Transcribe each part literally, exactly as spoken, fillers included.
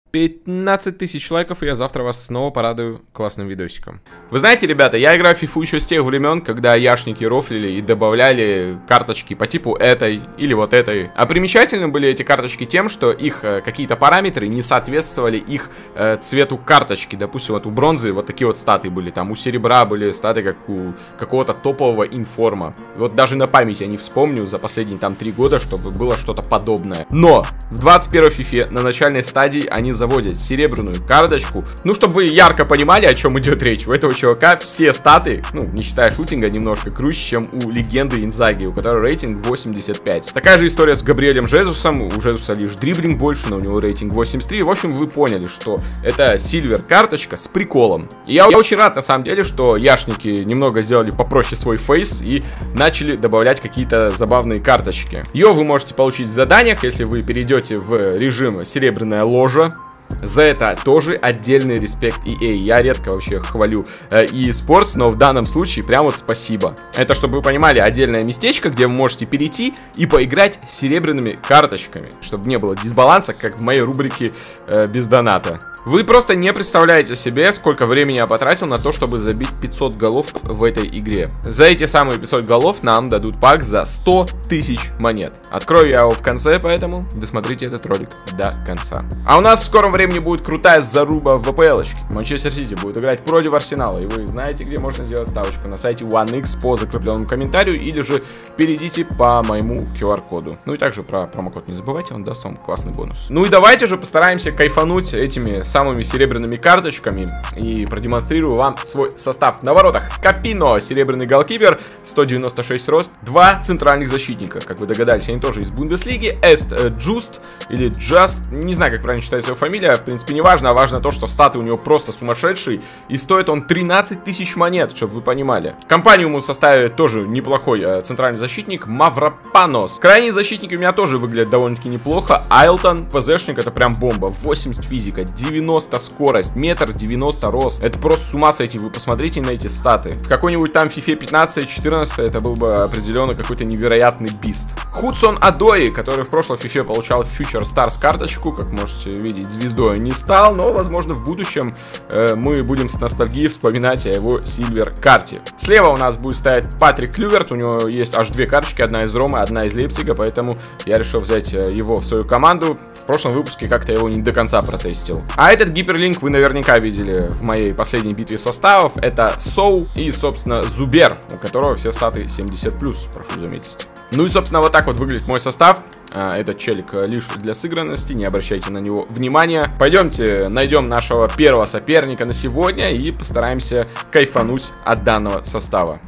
пятнадцать тысяч лайков, и я завтра вас снова порадую классным видосиком. Вы знаете, ребята, я играю в фифу еще с тех времен, когда яшники рофлили и добавляли карточки по типу этой или вот этой. А примечательны были эти карточки тем, что их э, какие-то параметры не соответствовали их э, цвету карточки. Допустим, вот у бронзы вот такие вот статы были, там у серебра были статы как у какого-то топового информа. Вот даже на память я не вспомню за последние там три года, чтобы было что-то подобное. Но в двадцать первой фифе на начальной стадии они заводят серебряную карточку. Ну, чтобы вы ярко понимали, о чем идет речь. У этого чувака все статы, ну, не считая шутинга, немножко круче, чем у легенды Инзаги, у которой рейтинг восемьдесят пять. Такая же история с Габриэлем Жезусом. У Жезуса лишь дриблинг больше, но у него рейтинг восемьдесят три. В общем, вы поняли, что это сильвер карточка с приколом. И я, я очень рад, на самом деле, что яшники немного сделали попроще свой фейс и начали добавлять какие-то забавные карточки. Ее вы можете получить в заданиях, если вы перейдете в режим серебряная ложа. За это тоже отдельный респект и эй. Я редко вообще хвалю э, e-sports, но в данном случае прям вот спасибо. Это, чтобы вы понимали, отдельное местечко, где вы можете перейти и поиграть серебряными карточками, чтобы не было дисбаланса, как в моей рубрике э, без доната. Вы просто не представляете себе, сколько времени я потратил на то, чтобы забить пятьсот голов в этой игре. За эти самые пятьсот голов нам дадут пак за сто тысяч монет. Открою я его в конце, поэтому досмотрите этот ролик до конца. А у нас в скором времени будет крутая заруба в вэ пэ эл-очке. Манчестер Сити будет играть против Арсенала, и вы знаете, где можно сделать ставочку. На сайте уан икс по закрепленному комментарию, или же перейдите по моему ку ар-коду. Ну и также про промокод не забывайте, он даст вам классный бонус. Ну и давайте же постараемся кайфануть этими самыми серебряными карточками и продемонстрирую вам свой состав. На воротах Капино, серебряный голкипер, сто девяносто шесть рост, два центральных защитника, как вы догадались, они тоже из Бундеслиги. Эст Джуст или Just, не знаю, как правильно читается его фамилия, в принципе не важно, а важно то, что статы у него просто сумасшедшие, и стоит он тринадцать тысяч монет, чтобы вы понимали. Компанию ему составит тоже неплохой э, центральный защитник Мавропанос. Крайние защитники у меня тоже выглядят довольно-таки неплохо. Айлтон, ПЗшник, это прям бомба, восемьдесят физика, девяносто скорость, метр девяносто рост. Это просто с ума сойти, вы посмотрите на эти статы. В какой-нибудь там фифе пятнадцать-четырнадцать это был бы определенно какой-то невероятный бист. Худсон Адои, который в прошлой фифе получал Future Stars карточку, как можете видеть, звездой не стал, но возможно в будущем э, мы будем с ностальгией вспоминать о его сильвер карте. Слева у нас будет стоять Патрик Клюверт, у него есть аж две карточки, одна из Ромы, одна из Лейпцига, поэтому я решил взять его в свою команду. В прошлом выпуске как-то его не до конца протестил. А этот гиперлинк вы наверняка видели в моей последней битве составов. Это Соу и, собственно, Зубер, у которого все статы семьдесят плюс, прошу заметить. Ну и, собственно, вот так вот выглядит мой состав. Этот челик лишь для сыгранности, не обращайте на него внимания. Пойдемте найдем нашего первого соперника на сегодня и постараемся кайфануть от данного состава.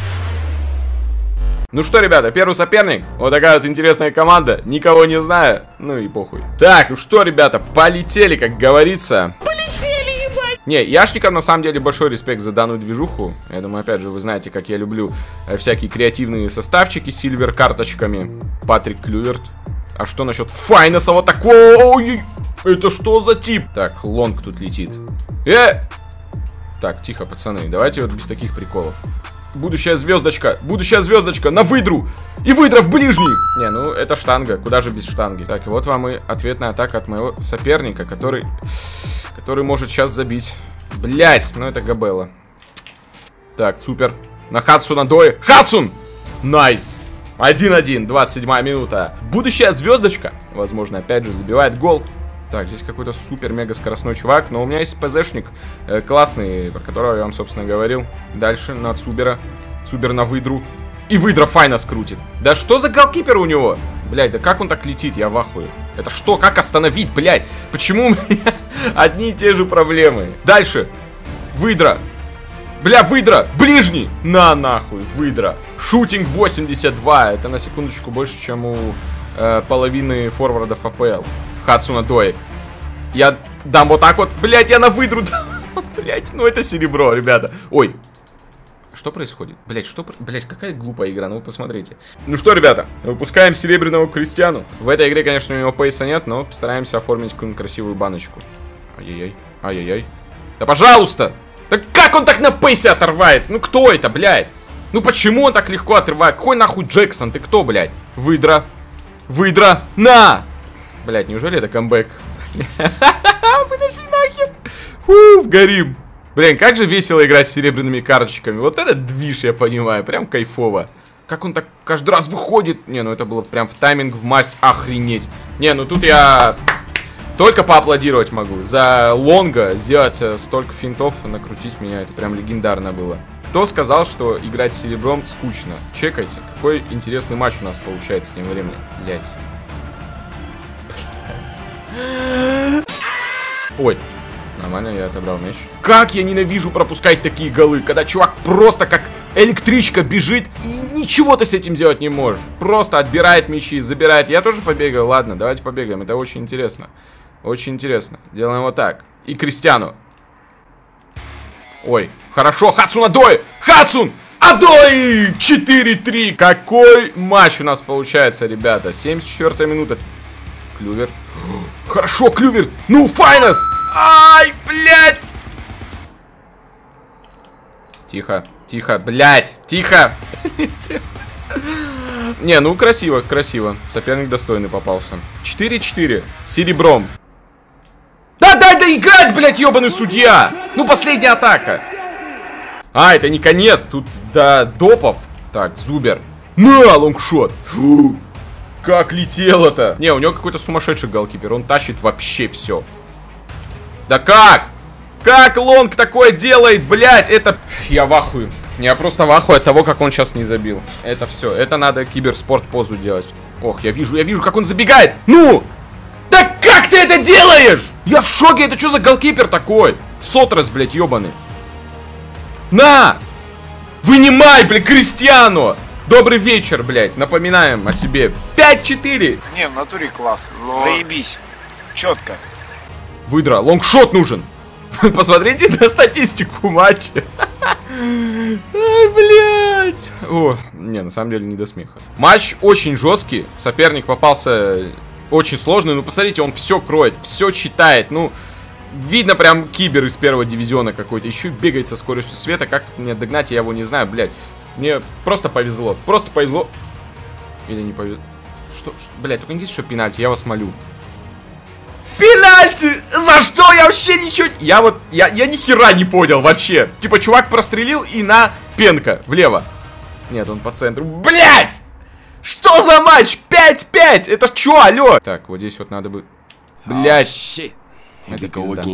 Ну что, ребята, первый соперник. Вот такая вот интересная команда. Никого не знаю. Ну и похуй. Так, ну что, ребята, полетели, как говорится. Полетели, ебать! Не, яшникам на самом деле большой респект за данную движуху. Я думаю, опять же, вы знаете, как я люблю э, всякие креативные составчики с сильвер карточками. Патрик Клюверт. А что насчет Файнеса вот такого? Ой, это что за тип? Так, лонг тут летит. Э! Так, тихо, пацаны. Давайте вот без таких приколов. Будущая звездочка, будущая звездочка на выдру. И выдра в ближний. Не, ну это штанга, куда же без штанги. Так, и вот вам и ответная атака от моего соперника, который Который может сейчас забить. Блять, ну это Габелла. Так, супер. На Хадсуна Дой. Хадсун! Найс. один-один, двадцать седьмая минута. Будущая звездочка, возможно, опять же забивает гол. Так, здесь какой-то супер-мега скоростной чувак. Но у меня есть ПЗшник э, классный, про которого я вам, собственно, говорил. Дальше на Цубера. Цубер на выдру. И выдра файно скрутит. Да что за голкипер у него? Блядь, да как он так летит? Я в ахуе. Это что? Как остановить, блядь? Почему у меня одни и те же проблемы? Дальше. Выдра. Бля, выдра. Ближний. На нахуй, выдра. Шутинг восемьдесят два. Это на секундочку больше, чем у э, половины форвардов а пэ эл. Хадсуна Дой. Я дам вот так вот. Блять, я на выдру дам. Блять, ну это серебро, ребята. Ой. Что происходит? Блять, что... Блять, какая глупая игра, ну вы посмотрите. Ну что, ребята, выпускаем серебряного Кристиану. В этой игре, конечно, у него пейса нет, но постараемся оформить какую-нибудь красивую баночку. Ай-яй-яй, ай-яй-яй. Да пожалуйста! Да как он так на пейсе оторвается? Ну кто это, блядь? Ну почему он так легко отрывает? Какой нахуй Джексон? Ты кто, блядь? Выдра. Выдра. На! Блядь, неужели это камбэк? выноси нахер. Фу, горим. Блин, как же весело играть с серебряными карточками. Вот этот движ, я понимаю, прям кайфово. Как он так каждый раз выходит. Не, ну это было прям в тайминг, в масть. Охренеть. Не, ну тут я только поаплодировать могу. За лонга сделать столько финтов, накрутить меня, это прям легендарно было. Кто сказал, что играть с серебром скучно? Чекайте, какой интересный матч у нас получается с тем временем. Блять. Ой. Нормально, я отобрал мяч. Как я ненавижу пропускать такие голы, когда чувак просто как электричка бежит и ничего ты с этим делать не можешь. Просто отбирает мячи, забирает. Я тоже побегаю, ладно, давайте побегаем, это очень интересно. Очень интересно. Делаем вот так. И Кристиану. Ой, хорошо, Хадсун Одой! Хадсун! Одой! четыре три. Какой матч у нас получается, ребята. семьдесят четвёртая минута. Клювер. Хорошо, Клювер! Ну, Файнес! Ай, блядь! Тихо, тихо, блядь, тихо! Не, ну красиво, красиво. Соперник достойный попался. четыре четыре. Серебром. Да дай доиграть, блядь, ебаный судья! Ну, последняя атака. А, это не конец, тут до допов. Так, Зубер. На, лонгшот. Фу. Как летело-то. Не, у него какой-то сумасшедший голкипер. Он тащит вообще все. Да как? Как лонг такое делает, блядь? Это... Я в ахуе. Я просто в ахуе от того, как он сейчас не забил. Это все. Это надо киберспорт позу делать. Ох, я вижу, я вижу, как он забегает. Ну! Да как ты это делаешь? Я в шоке. Это что за голкипер такой? Сотрас, блядь, ебаный. На! Вынимай, блядь, Кристиану! Добрый вечер, блядь. Напоминаем о себе. пять четыре. Не, в натуре класс. Но... Заебись. Четко. Выдра, лонгшот нужен. Посмотрите на статистику матча. Ай, блядь. О, не, на самом деле не до смеха. Матч очень жесткий. Соперник попался очень сложный. Ну, посмотрите, он все кроет, все читает. Ну, видно прям кибер из первого дивизиона какой-то. Еще бегает со скоростью света. Как мне догнать, я его не знаю, блядь. Мне просто повезло. Просто повезло. Или не повезло. Что, что? Блядь, только не говорите, что пенальти, я вас молю. Пенальти! За что? Я вообще ничего... Я вот... Я, я ни хера не понял вообще. Типа, чувак прострелил и на пенка. Влево. Нет, он по центру. Блять! Что за матч? пять пять! Это чё, алё? Так, вот здесь вот надо бы... Блять. Oh, это пизда.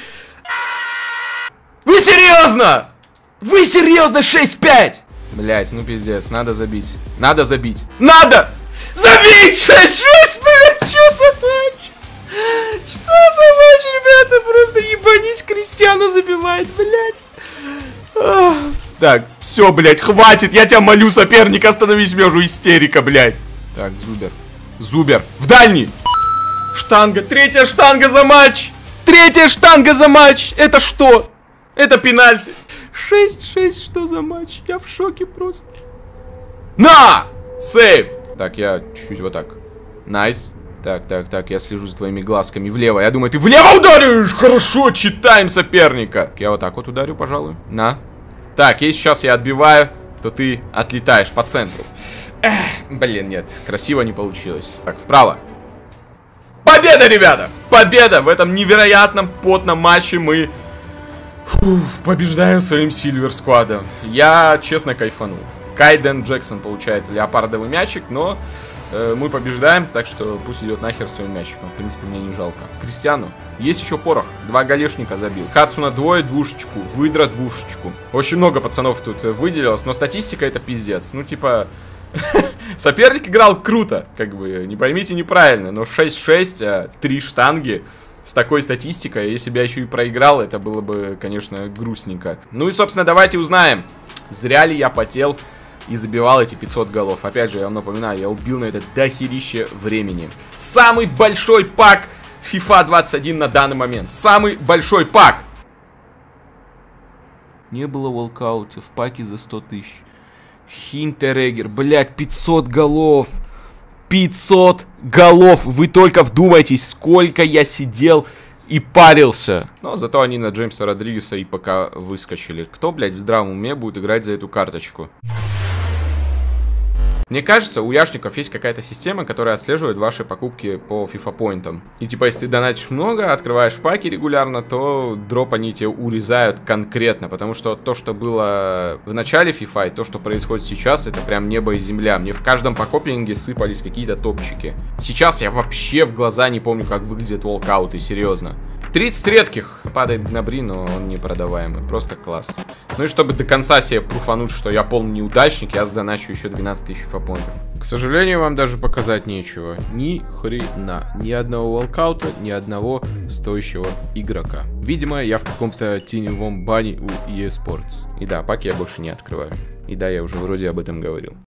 Вы серьезно? Вы серьезно? шесть пять? Блять, ну пиздец. Надо забить. Надо забить. Надо! Забить! шесть шесть, блять! Чё за матч? Что за матч, ребята? Просто ебанись, Кристиану забивает, блядь. Так, все, блядь, хватит. Я тебя молю, соперник, остановись, между истерика, блядь. Так, Зубер. Зубер. В дальний. Штанга. Третья штанга за матч. Третья штанга за матч. Это что? Это пенальти. шесть шесть, что за матч? Я в шоке просто. На! Сейв. Так, я чуть-чуть вот так. Найс. Так, так, так, я слежу за твоими глазками влево. Я думаю, ты влево ударишь! Хорошо, читаем соперника. Я вот так вот ударю, пожалуй. На. Так, если сейчас я отбиваю, то ты отлетаешь по центру. Эх, блин, нет, красиво не получилось. Так, вправо. Победа, ребята! Победа! В этом невероятном потном матче мы фу, побеждаем своим Сильвер Сквадом. Я, честно, кайфанул. Кайден Джексон получает леопардовый мячик, но э, мы побеждаем, так что пусть идет нахер своим мячиком. В принципе, мне не жалко. Кристиану. Есть еще порох. Два голешника забил. Хадсуна двое, двушечку. Выдра двушечку. Очень много пацанов тут выделилось, но статистика это пиздец. Ну, типа, соперник играл круто, как бы, не поймите неправильно, но шесть шесть, три штанги. С такой статистикой, если бы я еще и проиграл, это было бы, конечно, грустненько. Ну и, собственно, давайте узнаем, зря ли я потел и забивал эти пятьсот голов. Опять же, я вам напоминаю, я убил на это дохерище времени. Самый большой пак FIFA двадцать один на данный момент. Самый большой пак. Не было волкаута в паке за сто тысяч. Хинтерегер, блядь, пятьсот голов. пятьсот голов. Вы только вдумайтесь, сколько я сидел и парился. Но зато они на Джеймса Родригеса и пока выскочили. Кто, блядь, в здравом уме будет играть за эту карточку? Мне кажется, у яшников есть какая-то система, которая отслеживает ваши покупки по FIFA Point. И типа, если ты донатишь много, открываешь паки регулярно, то дроп они тебе урезают конкретно. Потому что то, что было в начале FIFA, и то, что происходит сейчас, это прям небо и земля. Мне в каждом покопинге сыпались какие-то топчики. Сейчас я вообще в глаза не помню, как выглядят волкауты, серьезно. тридцать редких падает на бри, но он не продаваемый. Просто класс. Ну и чтобы до конца себе пруфануть, что я полный неудачник, я сдоначу еще двенадцать тысяч фапоинтов. К сожалению, вам даже показать нечего. Ни хрена. Ни одного волкаута, ни одного стоящего игрока. Видимо, я в каком-то теневом бане у и и Sports. И да, паки я больше не открываю. И да, я уже вроде об этом говорил.